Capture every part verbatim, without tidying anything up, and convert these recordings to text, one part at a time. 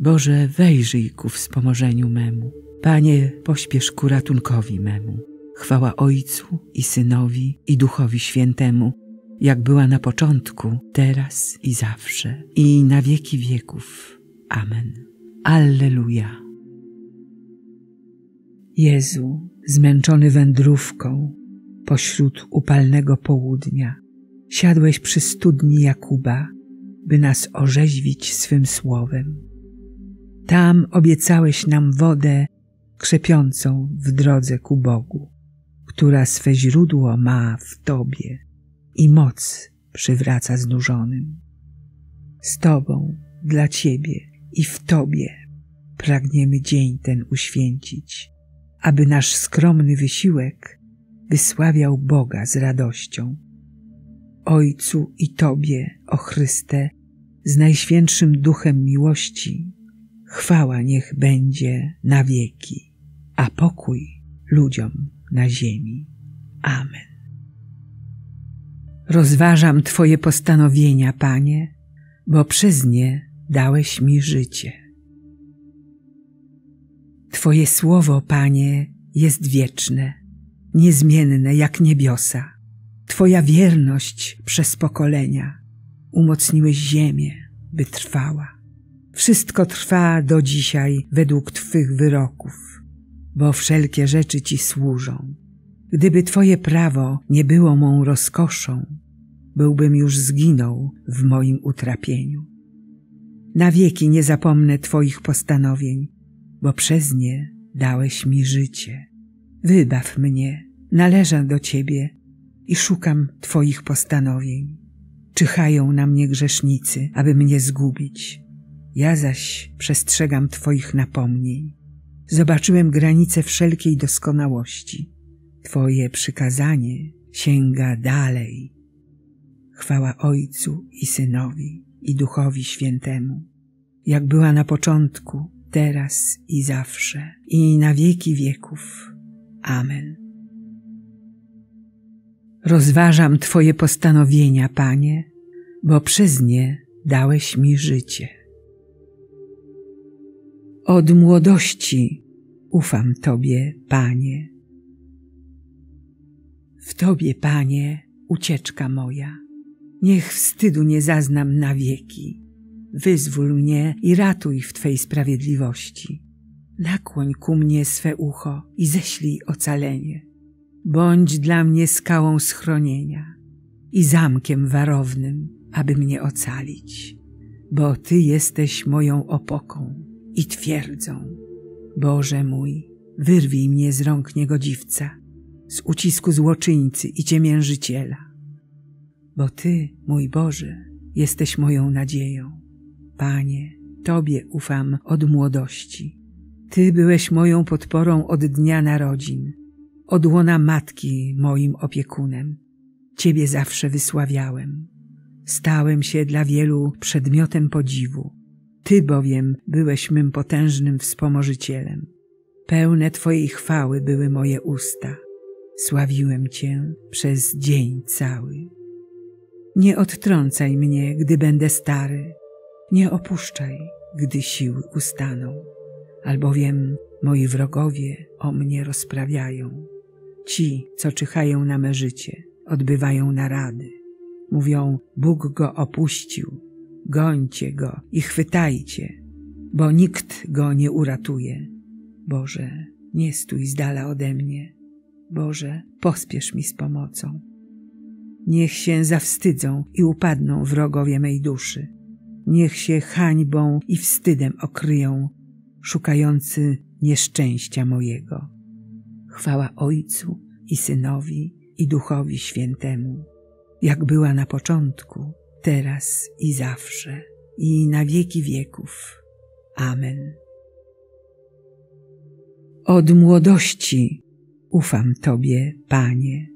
Boże, wejrzyj ku wspomożeniu memu. Panie, pośpiesz ku ratunkowi memu. Chwała Ojcu i Synowi i Duchowi Świętemu, jak była na początku, teraz i zawsze, i na wieki wieków. Amen. Alleluja. Jezu, zmęczony wędrówką, pośród upalnego południa, siadłeś przy studni Jakuba, by nas orzeźwić swym słowem. Tam obiecałeś nam wodę krzepiącą w drodze ku Bogu, która swe źródło ma w Tobie i moc przywraca znużonym. Z Tobą, dla Ciebie i w Tobie pragniemy dzień ten uświęcić, aby nasz skromny wysiłek wysławiał Boga z radością. Ojcu i Tobie, o Chryste, z Najświętszym Duchem miłości, chwała niech będzie na wieki, a pokój ludziom na ziemi. Amen. Rozważam Twoje postanowienia, Panie, bo przez nie dałeś mi życie. Twoje słowo, Panie, jest wieczne, niezmienne jak niebiosa. Twoja wierność przez pokolenia umocniłeś ziemię, by trwała. Wszystko trwa do dzisiaj według Twych wyroków, bo wszelkie rzeczy Ci służą. Gdyby Twoje prawo nie było mą rozkoszą, byłbym już zginął w moim utrapieniu. Na wieki nie zapomnę Twoich postanowień, bo przez nie dałeś mi życie. Wybaw mnie, należę do Ciebie i szukam Twoich postanowień. Czyhają na mnie grzesznicy, aby mnie zgubić. Ja zaś przestrzegam Twoich napomnień. Zobaczyłem granice wszelkiej doskonałości. Twoje przykazanie sięga dalej. Chwała Ojcu i Synowi i Duchowi Świętemu, jak była na początku, teraz i zawsze, i na wieki wieków. Amen. Rozważam Twoje postanowienia, Panie, bo przez nie dałeś mi życie. Od młodości ufam Tobie, Panie. W Tobie, Panie, ucieczka moja. Niech wstydu nie zaznam na wieki. Wyzwól mnie i ratuj w Twej sprawiedliwości. Nakłoń ku mnie swe ucho i ześlij ocalenie. Bądź dla mnie skałą schronienia i zamkiem warownym, aby mnie ocalić. Bo Ty jesteś moją opoką i twierdzą. Boże mój, wyrwij mnie z rąk niegodziwca, z ucisku złoczyńcy i ciemiężyciela. Bo Ty, mój Boże, jesteś moją nadzieją. Panie, Tobie ufam od młodości. Ty byłeś moją podporą od dnia narodzin, od łona matki moim opiekunem. Ciebie zawsze wysławiałem. Stałem się dla wielu przedmiotem podziwu. Ty bowiem byłeś mym potężnym wspomożycielem. Pełne Twojej chwały były moje usta. Sławiłem Cię przez dzień cały. Nie odtrącaj mnie, gdy będę stary. Nie opuszczaj, gdy siły ustaną. Albowiem moi wrogowie o mnie rozprawiają. Ci, co czyhają na me życie, odbywają narady. Mówią, Bóg go opuścił, gońcie go i chwytajcie, bo nikt go nie uratuje. Boże, nie stój z dala ode mnie. Boże, pospiesz mi z pomocą. Niech się zawstydzą i upadną wrogowie mej duszy. Niech się hańbą i wstydem okryją, szukający nieszczęścia mojego. Chwała Ojcu i Synowi i Duchowi Świętemu, jak była na początku, teraz i zawsze, i na wieki wieków. Amen. Od młodości ufam Tobie, Panie.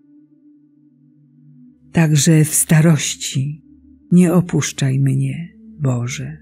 Także w starości nie opuszczaj mnie, Boże.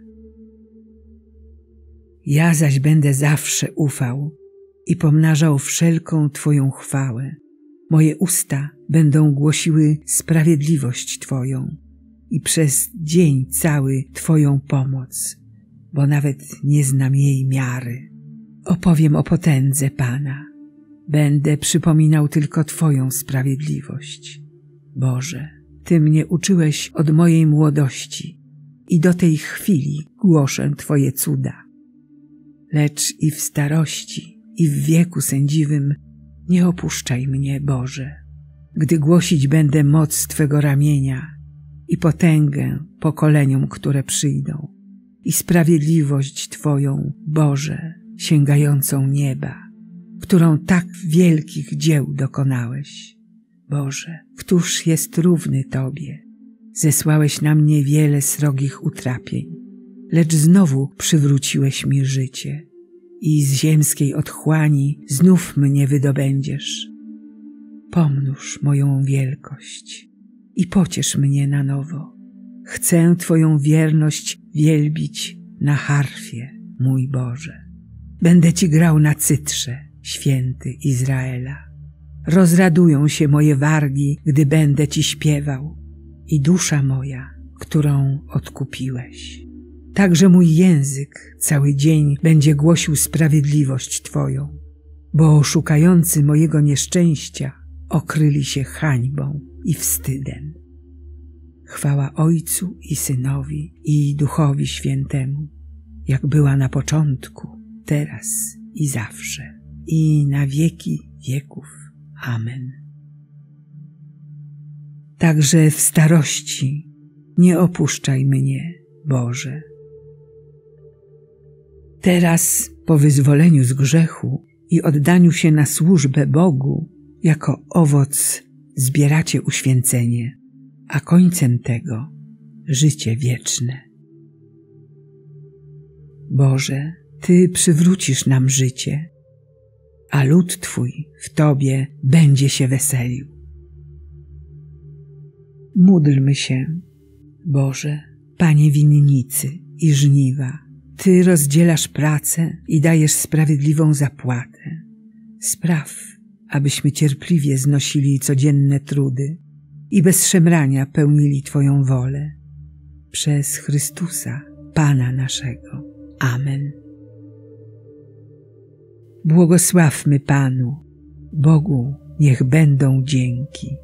Ja zaś będę zawsze ufał i pomnażał wszelką Twoją chwałę. Moje usta będą głosiły sprawiedliwość Twoją i przez dzień cały Twoją pomoc. bo nawet nie znam jej miary. Opowiem o potędze Pana. Będę przypominał tylko Twoją sprawiedliwość. Boże, Ty mnie uczyłeś od mojej młodości i do tej chwili głoszę Twoje cuda. Lecz i w starości, i w wieku sędziwym nie opuszczaj mnie, Boże, gdy głosić będę moc Twego ramienia i potęgę pokoleniom, które przyjdą, i sprawiedliwość Twoją, Boże, sięgającą nieba, którą tak wielkich dzieł dokonałeś. Boże, któż jest równy Tobie? Zesłałeś na mnie wiele srogich utrapień, lecz znowu przywróciłeś mi życie i z ziemskiej otchłani znów mnie wydobędziesz. Pomnóż moją wielkość i pociesz mnie na nowo. Chcę Twoją wierność wielbić na harfie, mój Boże. Będę Ci grał na cytrze, święty Izraela. Rozradują się moje wargi, gdy będę Ci śpiewał, i dusza moja, którą odkupiłeś. Także mój język cały dzień będzie głosił sprawiedliwość Twoją, bo szukający mojego nieszczęścia okryli się hańbą i wstydem. Chwała Ojcu i Synowi i Duchowi Świętemu, jak była na początku, teraz i zawsze, i na wieki wieków. Amen. Także w starości nie opuszczaj mnie, Boże. Teraz, po wyzwoleniu z grzechu i oddaniu się na służbę Bogu, jako owoc zbieracie uświęcenie, a końcem tego życie wieczne. Boże, Ty przywrócisz nam życie, a lud Twój w Tobie będzie się weselił. Módlmy się. Boże, Panie winnicy i żniwa, Ty rozdzielasz pracę i dajesz sprawiedliwą zapłatę. Spraw, abyśmy cierpliwie znosili codzienne trudy i bez szemrania pełnili Twoją wolę. Przez Chrystusa, Pana naszego. Amen. Błogosławmy Panu, Bogu niech będą dzięki.